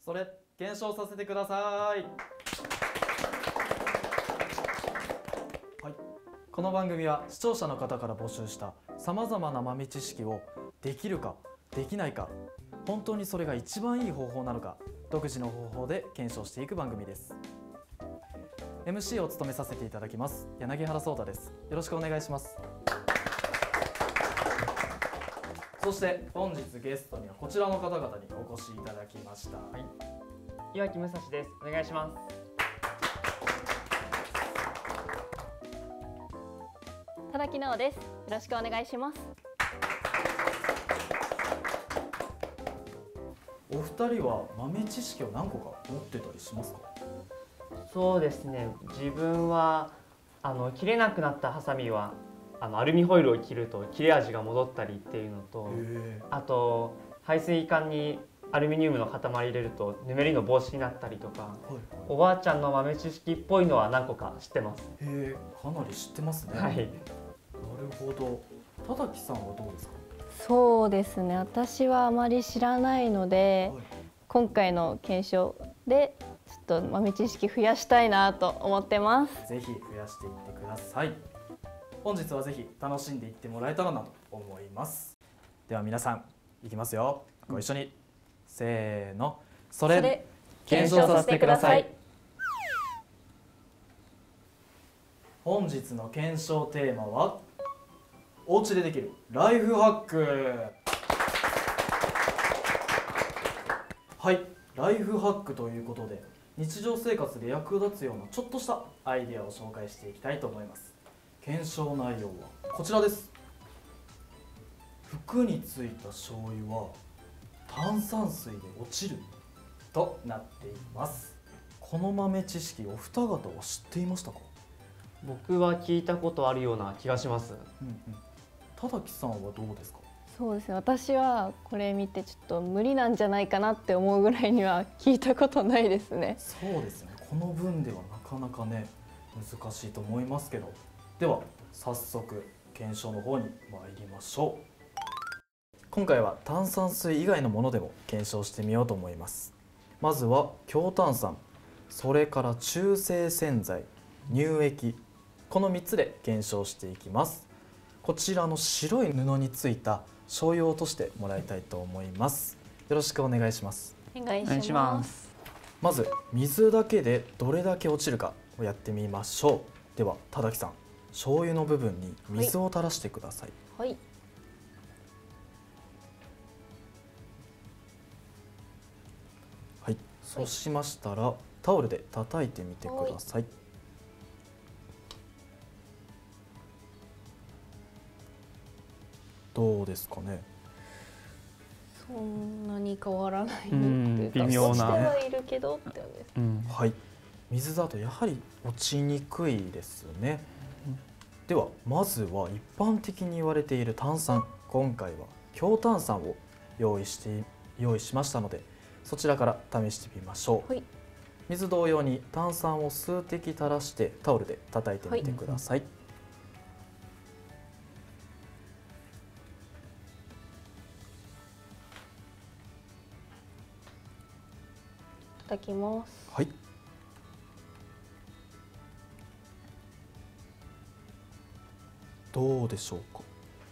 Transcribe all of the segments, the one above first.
それ検証させてください。はい、この番組は視聴者の方から募集したさまざまな豆知識をできるかできないか、本当にそれが一番いい方法なのか、独自の方法で検証していく番組です。MC を務めさせていただきます柳原壮太です。よろしくお願いします。そして本日ゲストにはこちらの方々にお越しいただきました。 はい、岩木武蔵です。お願いします。 田崎直です。よろしくお願いします。 お二人は豆知識を何個か持ってたりしますか？ そうですね。自分は切れなくなったハサミはアルミホイルを切ると切れ味が戻ったりっていうのと、あと排水管にアルミニウムの塊入れるとぬめりの防止になったりとか、はいはい、おばあちゃんの豆知識っぽいのは何個か知ってます。 へえ、かなり知ってますね。 はい。なるほど。田崎さんはどうですか？ そうですね。私はあまり知らないので、はい、今回の検証でちょっと豆知識増やしたいなと思ってます。 ぜひ増やしていってください。本日はぜひ楽しんでいってもらえたらなと思います。では皆さんいきますよ。ご一緒に。せーの。それ検証させてください。本日の検証テーマはお家でできるライフハック。はい、ライフハックということで日常生活で役立つようなちょっとしたアイデアを紹介していきたいと思います。検証内容はこちらです。服についた醤油は炭酸水で落ちるとなっています。この豆知識お二方は知っていましたか？ 僕は聞いたことあるような気がします。 田崎さんはどうですか？ そうですね。私はこれ見てちょっと無理なんじゃないかなって思うぐらいには聞いたことないですね。 そうですよね。この分ではなかなかね難しいと思いますけど。では早速検証の方に参りましょう。今回は炭酸水以外のものでも検証してみようと思います。まずは強炭酸、それから中性洗剤、乳液、この3つで検証していきます。こちらの白い布についた醤油を落としてもらいたいと思います。よろしくお願いします。 お願いします。 まず水だけでどれだけ落ちるかをやってみましょう。では田崎さん、醤油の部分に水を垂らしてください。 はい。 はい、そうしましたらタオルで叩いてみてください。どうですかね？ そんなに変わらない微妙な。 落ちてはいるけどってです。 はい、水だとやはり落ちにくいですね。ではまずは一般的に言われている炭酸、今回は強炭酸を用意しましたので、そちらから試してみましょう。はい、水同様に炭酸を数滴垂らしてタオルで叩いてみてください。 叩きます。 はい。どうでしょうか？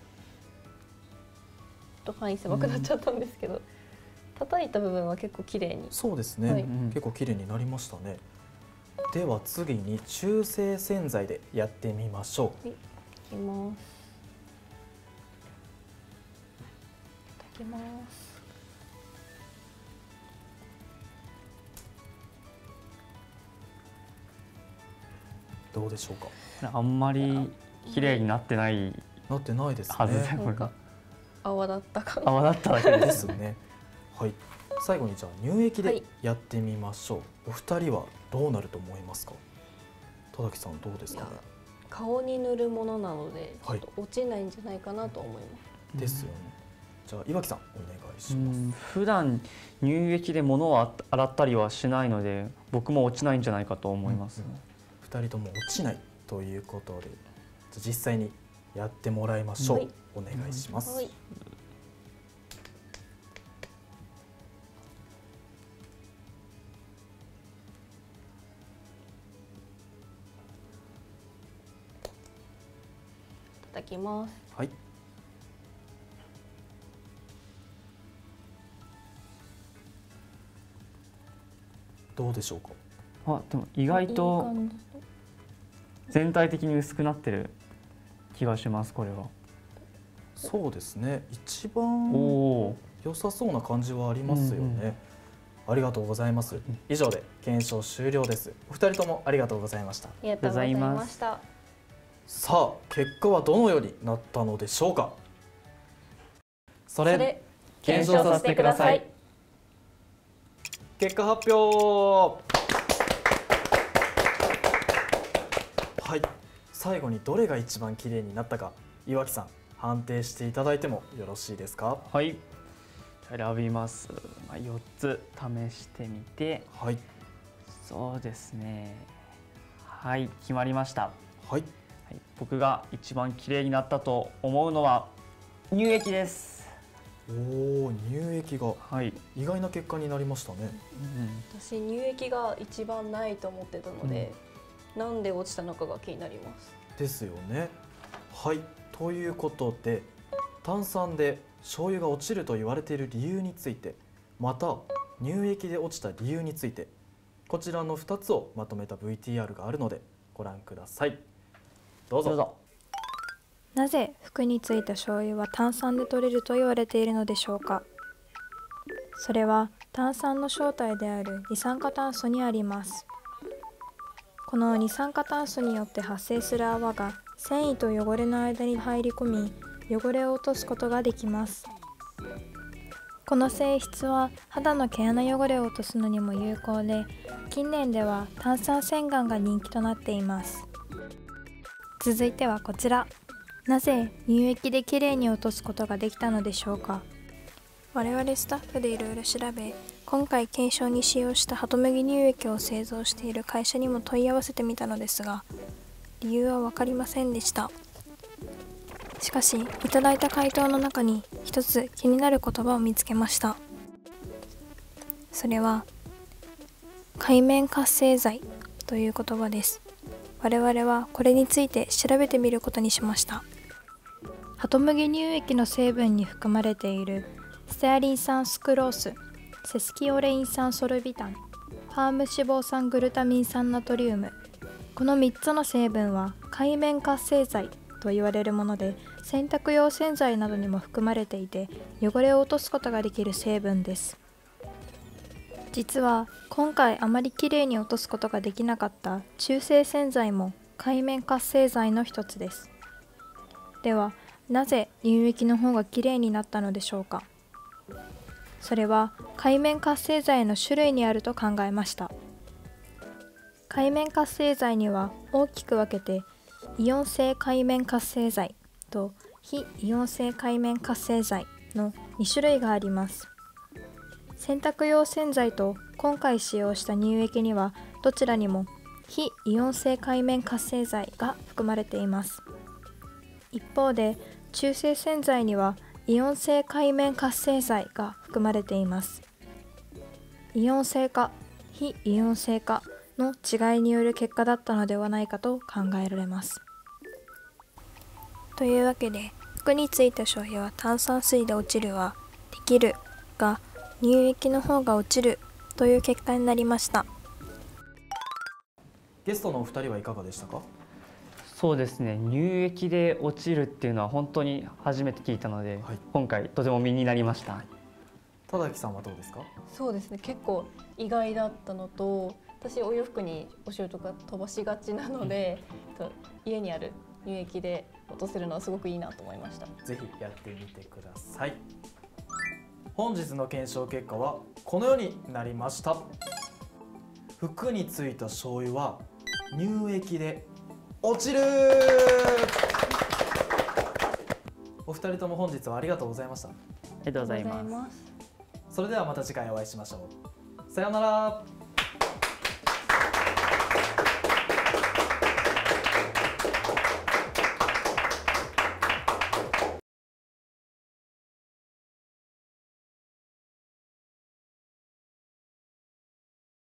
ちょっと範囲狭くなっちゃったんですけど、叩いた部分は結構綺麗に。 そうですね。はい、結構綺麗になりましたね。では次に中性洗剤でやってみましょう。 はい、叩きます。叩きます。 どうでしょうか？ あんまり綺麗になってない。 なってないですね。 なんか泡だったかな。 泡だっただけですね。はい。最後にじゃあ乳液でやってみましょう。お二人はどうなると思いますか？田崎さんどうですかね？ 顔に塗るものなのでちょっと落ちないんじゃないかなと思います。 ですよね。じゃあ岩木さんお願いします。 普段乳液で物を洗ったりはしないので、僕も落ちないんじゃないかと思います。 二人とも落ちないということで、実際にやってもらいましょう。お願いします。はい、 ただきます。 はい。どうでしょうか。 あ、でも意外といい感じ。 全体的に薄くなってる気がします。これは。 そうですね。一お番お。 良さそうな感じはありますよね。ありがとうございます。以上で検証終了です。お二人ともありがとうございました。 ありがとうございました。 さあ、結果はどのようになったのでしょうか。それ検証させてください。 結果発表。はい、最後にどれが一番綺麗になったか、岩木さん判定していただいてもよろしいですか。 はい。選びます。4つ試してみて。 はい。 そうですね。はい、決まりました。 はい。 はい、僕が一番綺麗になったと思うのは乳液です。 おお、乳液がはい。 意外な結果になりましたね。 私乳液が一番ないと思ってたので、なんで落ちたのかが気になります。 ですよね。はい、ということで炭酸で醤油が落ちると言われている理由について、また乳液で落ちた理由について、こちらの2つをまとめた VTR があるのでご覧ください。どうぞ。 なぜ服についた醤油は炭酸で取れると言われているのでしょうか。それは炭酸の正体である二酸化炭素にあります。この二酸化炭素によって発生する泡が繊維と汚れの間に入り込み、汚れを落とすことができます。この性質は肌の毛穴汚れを落とすのにも有効で、近年では炭酸洗顔が人気となっています。続いてはこちら。なぜ乳液できれいに落とすことができたのでしょうか。我々スタッフでいろいろ調べ、今回検証に使用したハトムギ乳液を製造している会社にも問い合わせてみたのですが、理由は分かりませんでした。しかし、いただいた回答の中に一つ気になる言葉を見つけました。それは、界面活性剤という言葉です。我々はこれについて調べてみることにしました。ハトムギ乳液の成分に含まれているステアリン酸スクロース、セスキオレイン酸ソルビタン、パーム脂肪酸グルタミン酸ナトリウム、この3つの成分は界面活性剤と言われるもので、洗濯用洗剤などにも含まれていて、汚れを落とすことができる成分です。実は今回あまりきれいに落とすことができなかった中性洗剤も界面活性剤の一つです。ではなぜ乳液の方がきれいになったのでしょうか。それは界面活性剤の種類にあると考えました。界面活性剤には大きく分けてイオン性界面活性剤と非イオン性界面活性剤の2種類があります。洗濯用洗剤と今回使用した乳液にはどちらにも非イオン性界面活性剤が含まれています。一方で中性洗剤にはイオン性界面活性剤が含まれています。イオン性か非イオン性かの違いによる結果だったのではないかと考えられます。というわけで、服についた醤油は炭酸水で落ちるはできるが、乳液の方が落ちるという結果になりました。 ゲストのお二人はいかがでしたか。 そうですね、乳液で落ちるっていうのは本当に初めて聞いたので、 はい、 今回とても身になりました。 田崎さんはどうですか。 そうですね、結構意外だったのと、私お洋服にお塩とか飛ばしがちなので、家にある乳液で落とせるのはすごくいいなと思いました。 ぜひやってみてください。本日の検証結果はこのようになりました。服についた醤油は乳液で落ちる。お二人とも本日はありがとうございました。 ありがとうございます。 それではまた次回お会いしましょう。さようなら。